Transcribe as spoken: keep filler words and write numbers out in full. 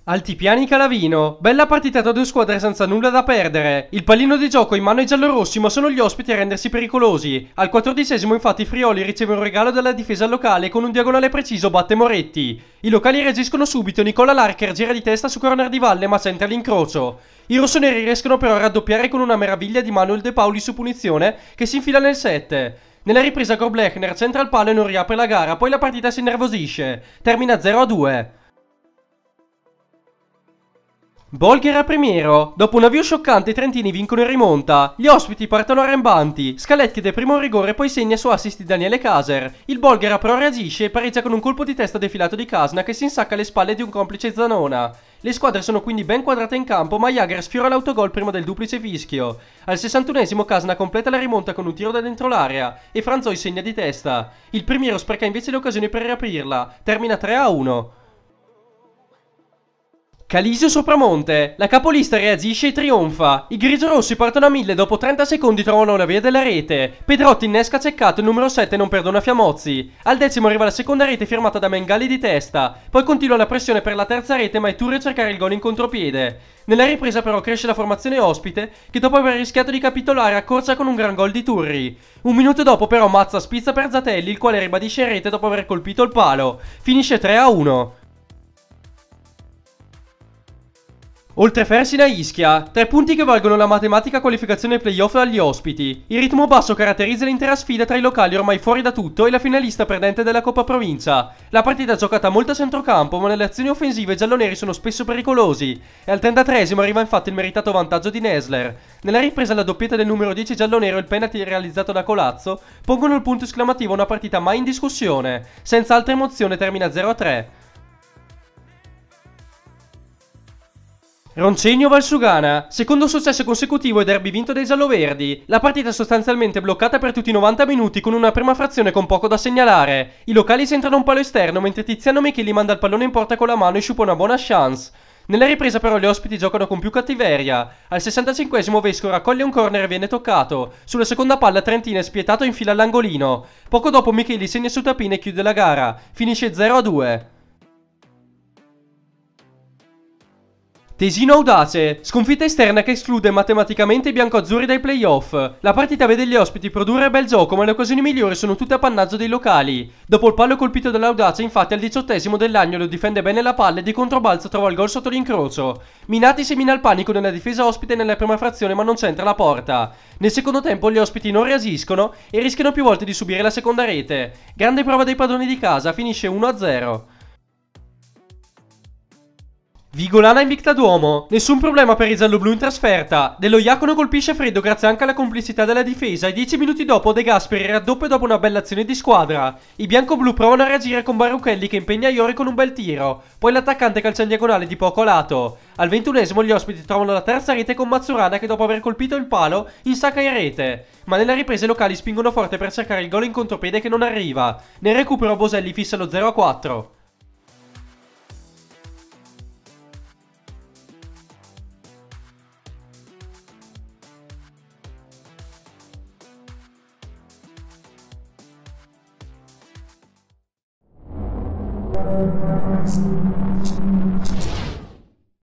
Altipiani Calavino, bella partita tra due squadre senza nulla da perdere. Il pallino di gioco in mano ai giallorossi, ma sono gli ospiti a rendersi pericolosi. Al quattordicesimo infatti Frioli riceve un regalo dalla difesa locale e con un diagonale preciso batte Moretti. I locali reagiscono subito, Nicola Larcher gira di testa su corner di Valle ma centra l'incrocio. I rossoneri riescono però a raddoppiare con una meraviglia di Manuel De Pauli su punizione che si infila nel sette. Nella ripresa Groblechner centra il palo e non riapre la gara, poi la partita si innervosisce. Termina zero a due. Bolger a Primiero. Dopo un avvio scioccante i trentini vincono in rimonta. Gli ospiti partono arrembanti. Scaletti chiede prima un rigore e poi segna su assist di Daniele Caser. Il Bolghera però reagisce e pareggia con un colpo di testa defilato di Casna che si insacca alle spalle di un complice Zanona. Le squadre sono quindi ben quadrate in campo ma Jager sfiora l'autogol prima del duplice fischio. Al sessantunesimo Casna completa la rimonta con un tiro da dentro l'area e Franzoi segna di testa. Il Primiero spreca invece le occasioni per riaprirla. Termina tre a uno. Calisio Sopramonte, la capolista reagisce e trionfa. I grigiorossi partono a mille, dopo trenta secondi trovano la via della rete. Pedrotti innesca ceccato, il numero sette non perdona Fiamozzi. Al decimo arriva la seconda rete firmata da Mengali di testa. Poi continua la pressione per la terza rete ma è Turri a cercare il gol in contropiede. Nella ripresa però cresce la formazione ospite che dopo aver rischiato di capitolare accorcia con un gran gol di Turri. Un minuto dopo però Mazza spizza per Zatelli il quale ribadisce in rete dopo aver colpito il palo. Finisce tre a uno. Oltre Fersina Ischia, tre punti che valgono la matematica qualificazione playoff agli ospiti. Il ritmo basso caratterizza l'intera sfida tra i locali ormai fuori da tutto e la finalista perdente della Coppa Provincia. La partita è giocata molto a centrocampo ma nelle azioni offensive i gialloneri sono spesso pericolosi e al trentatreesimo arriva infatti il meritato vantaggio di Nesler. Nella ripresa la doppietta del numero dieci giallonero e il penalty realizzato da Colazzo pongono il punto esclamativo a una partita mai in discussione. Senza altra emozione termina zero a tre. Roncegno Valsugana, secondo successo consecutivo e derby vinto dai gialloverdi. La partita è sostanzialmente bloccata per tutti i novanta minuti con una prima frazione con poco da segnalare. I locali centrano un palo esterno mentre Tiziano Micheli manda il pallone in porta con la mano e sciupa una buona chance. Nella ripresa però gli ospiti giocano con più cattiveria. Al sessantacinquesimo Vesco raccoglie un corner e viene toccato. Sulla seconda palla Trentina è spietato e infila all'angolino. Poco dopo Micheli segna su tapina e chiude la gara. Finisce zero a due. Tesino Audace, sconfitta esterna che esclude matematicamente i biancoazzurri dai playoff. La partita vede gli ospiti produrre bel gioco ma le occasioni migliori sono tutte appannaggio dei locali. Dopo il palo colpito dall'Audace infatti al diciottesimo dell'Agnolo difende bene la palla e di controbalzo trova il gol sotto l'incrocio. Minati semina il panico nella difesa ospite nella prima frazione ma non centra la porta. Nel secondo tempo gli ospiti non reagiscono e rischiano più volte di subire la seconda rete. Grande prova dei padroni di casa, finisce uno a zero. Vigolana Invicta Duomo, nessun problema per i gialloblu in trasferta. Dello Iacono colpisce freddo grazie anche alla complicità della difesa e dieci minuti dopo De Gasperi raddoppia dopo una bella azione di squadra. I biancoblu provano a reagire con Baruchelli che impegna Iori con un bel tiro, poi l'attaccante calcia in diagonale di poco lato. Al ventunesimo gli ospiti trovano la terza rete con Mazzurana che dopo aver colpito il palo insacca in rete. Ma nella ripresa i locali spingono forte per cercare il gol in contropiede che non arriva. Nel recupero Boselli fissa lo zero a quattro. Thank you.